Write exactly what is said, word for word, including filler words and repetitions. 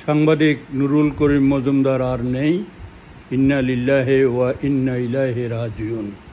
সাংবাদিক নুরুল করিম মজুমদার আর নেই। ইন্না লিল্লাহি ওয়া ইন্না ইলাইহি রাজিউন।